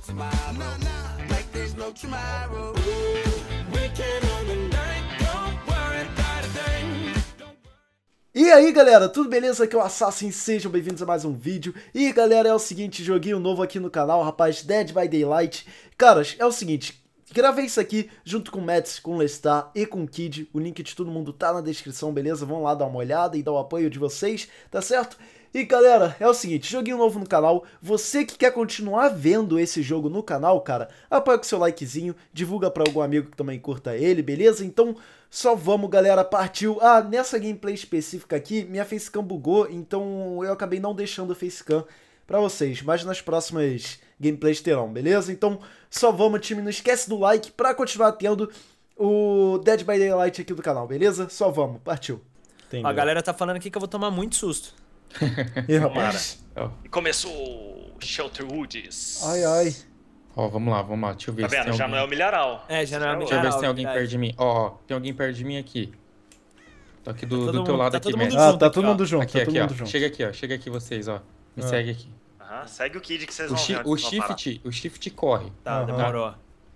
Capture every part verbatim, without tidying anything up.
E aí galera, tudo beleza? Aqui é o Assassin, sejam bem-vindos a mais um vídeo. E galera, é o seguinte, joguinho novo aqui no canal, rapaz, Dead by Daylight. Caras, é o seguinte, gravei isso aqui junto com o Mets, com o Lestar e com o Kid. O link de todo mundo tá na descrição, beleza? Vão lá dar uma olhada e dar o apoio de vocês, tá certo? E galera, é o seguinte, joguinho novo no canal, você que quer continuar vendo esse jogo no canal, cara, apoia com seu likezinho, divulga pra algum amigo que também curta ele, beleza? Então, só vamos galera, partiu. Ah, nessa gameplay específica aqui, minha facecam bugou, então eu acabei não deixando a facecam pra vocês, mas nas próximas gameplays terão, beleza? Então, só vamos time, não esquece do like pra continuar tendo o Dead by Daylight aqui do canal, beleza? Só vamos, partiu. Entendeu? A galera tá falando aqui que eu vou tomar muito susto. E rapaz. E começou o Shelter Woods. Ai, ai. Ó, vamos lá, vamos lá. Deixa eu ver tá se vendo? tem Já alguém... não é o milharal. É, já não é o milharal. Deixa eu ver se tem alguém verdade. perto de mim. Ó, ó, tem alguém perto de mim aqui. Tô aqui do, Tá do teu mundo, lado tá aqui, todo mundo mesmo. Ah, junto tá aqui, todo ó. mundo junto, Aqui, tá todo aqui, ó. mundo junto. Chega aqui, ó. Chega aqui vocês, ó. Me Ah. segue aqui. Aham, segue o Kid que vocês O, vão shi ver. o shift, o shift corre. Tá, Aham. demorou.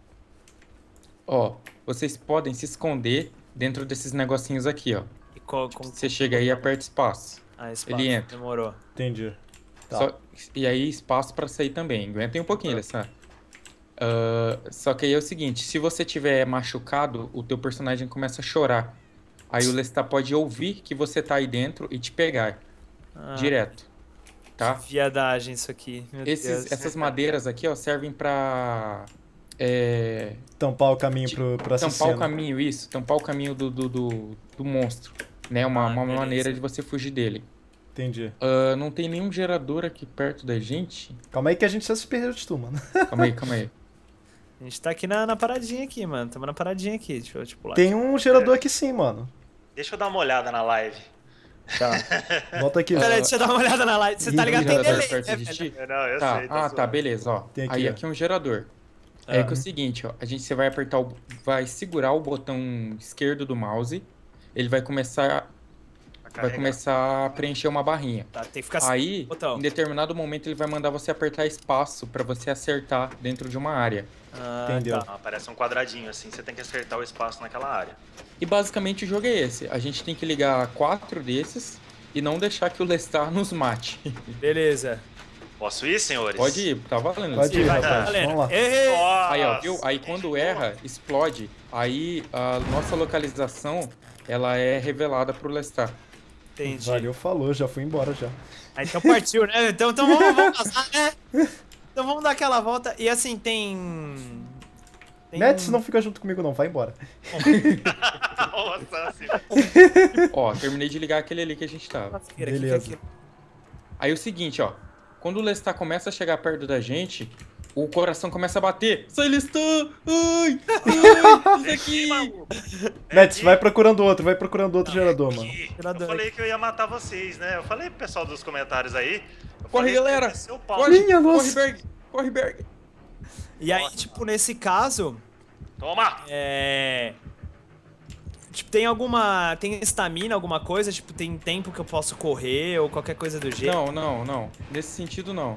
Ó, vocês podem se esconder dentro desses negocinhos aqui, ó. E co com, Você chega aí e aperta espaço. Ah, espaço. Ele entra. Demorou. Entendi. Tá. Só- e aí espaço pra sair também. Aguentem um pouquinho, Alessandro. Ah, só que aí é o seguinte, se você tiver machucado, o teu personagem começa a chorar. Aí o Lestat pode ouvir que você tá aí dentro e te pegar Ah, direto, tá? que viadagem isso aqui. Meu Esses, Deus. essas madeiras aqui, ó, servem pra é, Tampar o caminho pro, pro tampar assassino. o caminho, isso, tampar o caminho do, do, do, do monstro, né? Uma, Ah, uma beleza. maneira de você fugir dele. Entendi. Ah, não tem nenhum gerador aqui perto da gente. Calma aí que a gente já se perdeu de tu, mano. Calma aí, calma aí. A gente tá aqui na, na paradinha aqui, mano. Tamo na paradinha aqui. Deixa eu, tipo, lá. Tem um gerador aqui sim, mano. Deixa eu dar uma olhada na live. Tá. Volta aqui. Pera aí, deixa eu dar uma olhada na live. Você tá Ih, ligado? Tem Tem gerador delay, perto né, de velho? ti? Não, eu Tá, sei. ah, tá, zoando. beleza, ó. Tem aqui, Aí ó. aqui é um gerador. Ah. É que é o seguinte, ó. A gente, você vai apertar o... Vai segurar o botão esquerdo do mouse. Ele vai começar... Vai Carregar. começar a preencher uma barrinha. Tá, tem que ficar Aí, botão. em determinado momento, ele vai mandar você apertar espaço pra você acertar dentro de uma área. Ah, Entendeu. tá. Ah, aparece um quadradinho assim, você tem que acertar o espaço naquela área. E basicamente o jogo é esse. A gente tem que ligar quatro desses e não deixar que o Lestat nos mate. Beleza. Posso ir, senhores? Pode ir, tá valendo. Pode ir, Lestat. Vai, tá rapaz. valendo. Vamos lá. Ei, Nossa, Aí, ó, viu? Aí que quando de boa. erra, explode. Aí a nossa localização, ela é revelada pro Lestat. entendi. Valeu, falou, já fui embora já. Ah, então partiu, né? Então, então vamos, vamos passar, né? Então vamos dar aquela volta. E assim, tem... tem Mets um- não fica junto comigo não, vai embora. Nossa, assim. Ó, terminei de ligar aquele ali que a gente tava. Nossa, que que é Beleza. aquilo? Aí o seguinte, ó. Quando o Lestat começa a chegar perto da gente, o coração começa a bater. Sai, Lestat! Ai! Ai! Isso aqui! Mets, vai procurando outro, vai procurando outro gerador, mano. Aqui. Gerador Eu falei que eu ia matar vocês, né? Eu falei pro pessoal dos comentários aí. eu Corre, falei que galera! ia descer o pau. Corre, Minha corre, nossa. Berg! Corre, Berg! E aí, Nossa, tipo, nesse caso, Toma! é... Tipo, tem alguma... Tem estamina, alguma coisa? Tipo, tem tempo que eu posso correr ou qualquer coisa do jeito? Não, não, não. Nesse sentido, não.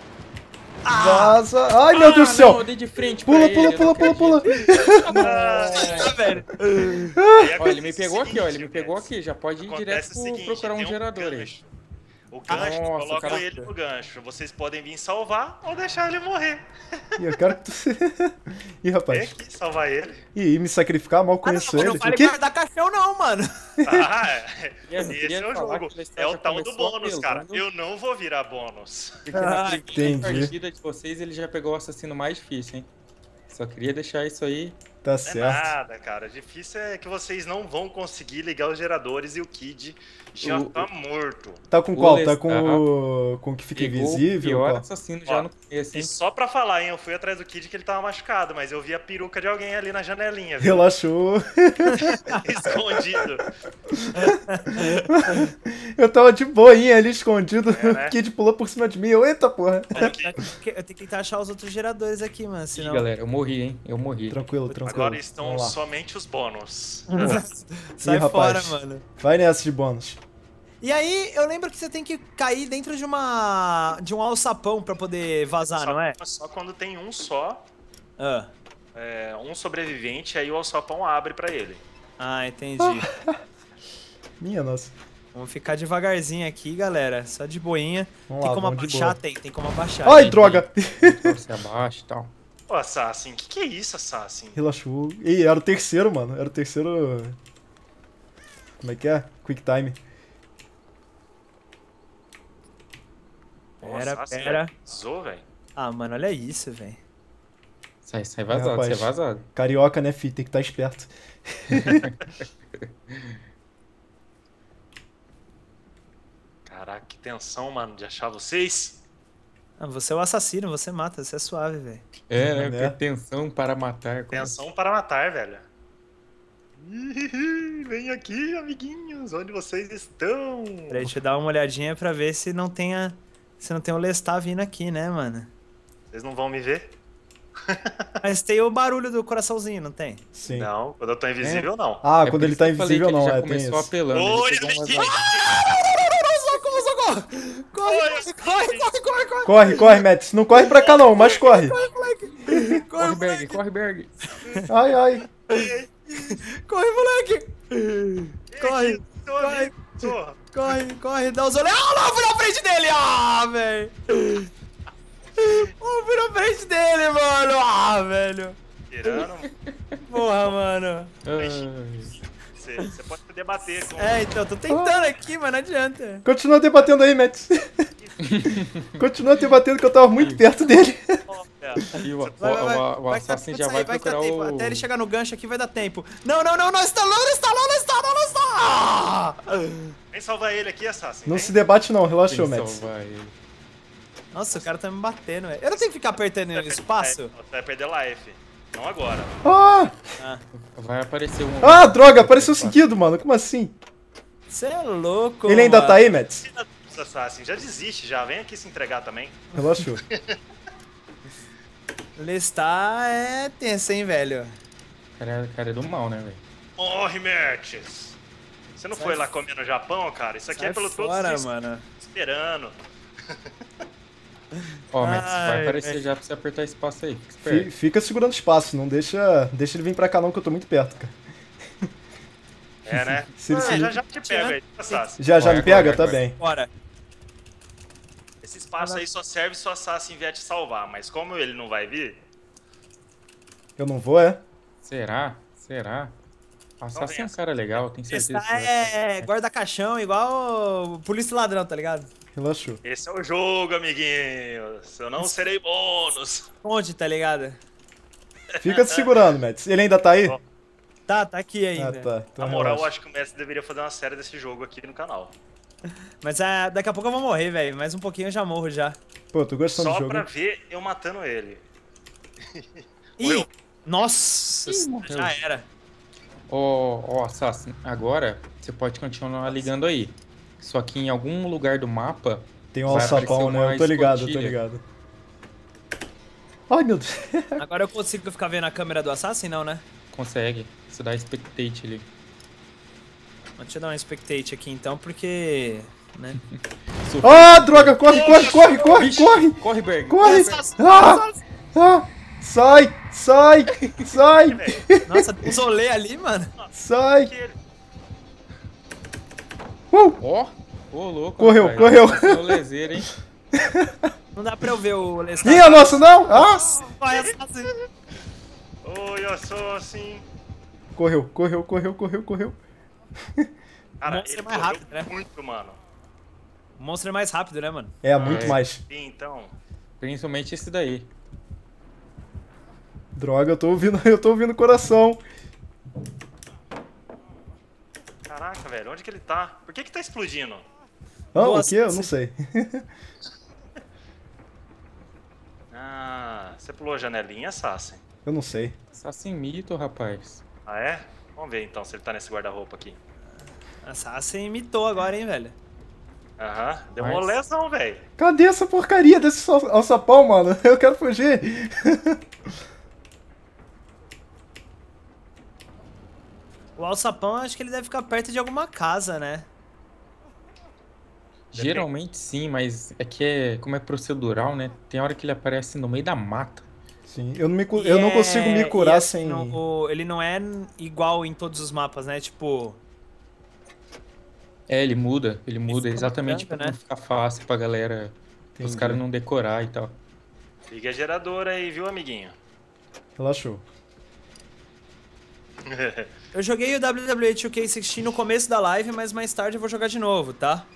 Vaza. Ai, meu Ah, Deus do não, céu. eu dei de frente Pula, pra ele, pula, eu pula, não pula, acredito. pula. Ah, velho. Aí Ó, ele me acontece pegou o aqui, ó. Ele me seguinte, pegou Mets. aqui. Já pode ir Acontece direto o pro- seguinte, procurar um tem gerador aí. gancho. O gancho, Nossa, coloca cara. ele no gancho. Vocês podem vir salvar ou deixar ele morrer. Ih, eu quero que tu... Ih, Vem rapaz. aqui salvar ele. Ih, me sacrificar, mal Ah, não, conheço mas não ele. vale O quê? guardar caixão não, mano. Ah, é. Queria- Esse queria é o falar jogo. que o Lestat É o já tal do começou bônus, cara. apelando. Eu não vou virar bônus. Porque na Ah, primeira entendi. partida de vocês ele já pegou o assassino mais difícil, hein? Só queria deixar isso aí. Tá Não é certo. nada, cara. Difícil é que vocês não vão conseguir ligar os geradores e o Kid já O- tá morto. Tá com O qual? Tá Lestat com o... com o que fica Pegou invisível? o pior qual? assassino Ó, já no começo, E hein? só pra falar, hein, eu fui atrás do Kid que ele tava machucado, mas eu vi a peruca de alguém ali na janelinha, viu? Relaxou. Escondido. Eu tava de boinha ali escondido. É, né? O Kid pulou por cima de mim. Eu, eita porra. Eu tenho que- eu tenho que tentar achar os outros geradores aqui, mano. Ih, Senão... galera, eu morri, hein? Eu morri. Tranquilo, tranquilo. Agora estão Vamos lá. somente os bônus. Sai Ih, fora, rapaz. mano. Vai nessa de bônus. E aí, eu lembro que você tem que cair dentro de uma... de um alçapão pra poder vazar, Só, não é? só quando tem um só, Ah, é, um sobrevivente, aí o alçapão abre pra ele. ah entendi. Minha nossa. Vamos ficar devagarzinho aqui, galera. Só de boinha. Vamos tem lá, como vamos de abaixar? boa. Tem, tem como abaixar. Ai, Tem. droga! Você abaixa e tal. Ô, Assassin, o que, que é isso, Assassin? Relaxou. Ih, era o terceiro, mano. Era o terceiro... Como é que é? Quick time. Pô, Pera, Assassin, pera. velho, Zoou, velho. Ah, mano, olha isso, velho. Sai, sai vazado, rapaz. sai vazado. Carioca, né, fi? Tem que estar esperto. Caraca, que tensão, mano, de achar vocês. Ah, você é o assassino, você mata, você é suave, velho. É, né? Né? Tensão para matar. como- Tensão para matar, velho. Ih, vem aqui, amiguinhos, onde vocês estão? Peraí, deixa eu dar uma olhadinha pra ver se não tenha... Se não tem o Lestat vindo aqui, né, mano? Vocês não vão me ver? Mas tem o barulho do coraçãozinho, não tem? Sim. Não, quando eu tô invisível, não. Ah, É quando por ele isso tá que eu falei invisível que não, ele já é, tem começou isso. apelando. Oi, ele pegou umas amiguinhos! Socorro, socorro! Corre, corre, corre, corre, corre! Corre, corre, Mets. Não corre pra cá não, mas corre. Corre, Corre, Berg, moleque! corre, Berg. Ai, ai. Corre, moleque! Corre, Tô corre, amigo, tô. corre, corre, dá os olhos. Ah, não, fui na frente dele! Ah, velho! Oh, fui na frente dele, mano! Ah, velho! Tirando, Porra, mano! Ai. você, você pode debater com... É, então, tô tentando aqui, mas não adianta. Continua debatendo aí, Mets. Continua debatendo que eu tava muito perto dele. E o, o, Vai, vai, vai. o, o Vai que tá- Assassin pode já sair, vai vai que dá procurar tempo. o... Até ele chegar no gancho aqui vai dar tempo. Não, não, não, não, está não, está não, não está não, não está! Ah! Vem salvar ele aqui, Assassin. Não vem. se debate não, relaxou, Tem que Mets. salvar ele. Nossa, o cara tá me batendo, velho. Eu não tenho que ficar apertando no espaço? É, Você vai perder life. Não agora. Ah! Ah, Vai aparecer um... Ah, droga, apareceu seguido, mano. Como assim? você é louco, Ele ainda mano. tá aí, Mets? Assassin, já desiste já. Vem aqui se entregar também. Relaxou. Lestat é tenso, hein, velho. Cara, cara é do mal, né, velho? Morre, Mertes. Você não Sai foi lá comer no Japão, cara? Isso aqui Sai é pelo fora, todos os mano. esperando. Ó, Max, Ai, vai aparecer velho. já pra você apertar espaço aí. Fica Fi- esperto. Fica segurando espaço, não deixa, deixa ele vir pra cá não, que eu tô muito perto, cara. É, né? Se ele Ah, se- já já te pego aí, Assassin. Já, já Vai, me pega? agora, Tá agora. bem. Bora. Esse espaço aí só serve se o Assassin vier te salvar, mas como ele não vai vir, Eu não vou, é? Será? Será? Assassin é um essa. cara legal, tenho certeza. Lestat que vai- é guarda-caixão, igual polícia e ladrão, tá ligado? Relaxou. esse é o jogo, amiguinhos. Eu não serei bônus. Onde, tá ligado? Fica se segurando, Mets. Ele ainda tá aí? Ó, Tá, tá aqui Ah, ainda. tá. Então Na moral, eu relaxa. acho que o Messi deveria fazer uma série desse jogo aqui no canal. Mas ah, daqui a pouco eu vou morrer, velho. Mais um pouquinho eu já morro já. Pô, tô gostando do Só jogo. pra ver eu matando ele. Ih! Morreu. Nossa! Ih, morreu. Já era. Ó, ó, Assassin, agora você pode continuar ligando aí. Só que em algum lugar do mapa Tem um vai alçapão, aparecer né? uma Eu tô ligado, eu tô escotilha. ligado. Ai, meu Deus. Agora eu consigo ficar vendo a câmera do Assassin, não, né? Consegue. Você dá spectate ali. Deixa eu dar um spectate aqui então, porque... né? Ah, droga, corre, corre, corre, corre, corre. Corre, Berg! Corre. Assassin, Ah, ah, sai, sai, sai, Nossa, tem um zolê ali, mano. sai. Que ele- Uh, Ó, ô louco. Correu, rapaz. correu. Passou leseira, hein? Não dá pra eu ver o Lestat. minha nossa, não. Ah, Vai, Assassin. Oi, eu sou assim. correu, correu, correu, correu, correu. Cara, Monstro ele é mais correu rápido, né? muito, mano. O monstro é mais rápido, né, mano? É, muito É. mais. Sim, então. Principalmente esse daí. Droga, eu tô ouvindo, eu tô ouvindo o coração. Caraca, velho, onde que ele tá? Por que que tá explodindo? Ah, o Nossa, quê? Eu você- não sei. Ah, você pulou a janelinha, Assassin? Eu não sei. Assassin mito, rapaz. Ah, é? Vamos ver então se ele tá nesse guarda-roupa aqui. Assassin imitou agora, hein, velho. Aham, deu Mas- uma lesão, velho. Cadê essa porcaria desse al- alçapão, mano? Eu quero fugir. O alçapão, acho que ele deve ficar perto de alguma casa, né? Geralmente sim, mas é que é, como é procedural, né? Tem hora que ele aparece no meio da mata. Sim, eu não, me, cu- E eu não é- consigo me e curar assim, sem... no- o- ele não é igual em todos os mapas, né? Tipo, É, ele muda, ele muda fica exatamente bacana, pra não né? ficar fácil pra galera, os Entendi. caras não decorar e tal. Liga a geradora aí, viu, amiguinho? Relaxou. eu joguei o W W E dois K dezesseis no começo da live, mas mais tarde eu vou jogar de novo, tá?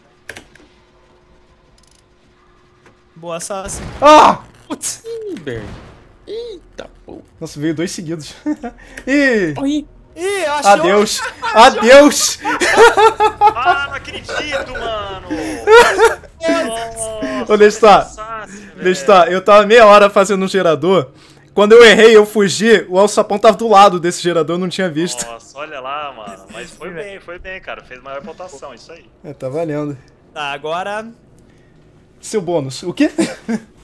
Boa, Assassin. Ah! Putz. Ih, Berg. Eita, pô. Nossa, veio dois seguidos. Ih! Oi. Ih, achou! Adeus! Adeus! Ah, não acredito, mano! Nossa, Ô, Lestar, fácil, velho. Lestar, eu tava meia hora fazendo um gerador. Quando eu errei, eu fugi, o alçapão tava do lado desse gerador, eu não tinha visto. Nossa, olha lá, mano. Mas foi bem, foi bem, cara. Fez maior pontuação, isso aí. É, tá valendo. Tá, agora Seu bônus. O quê?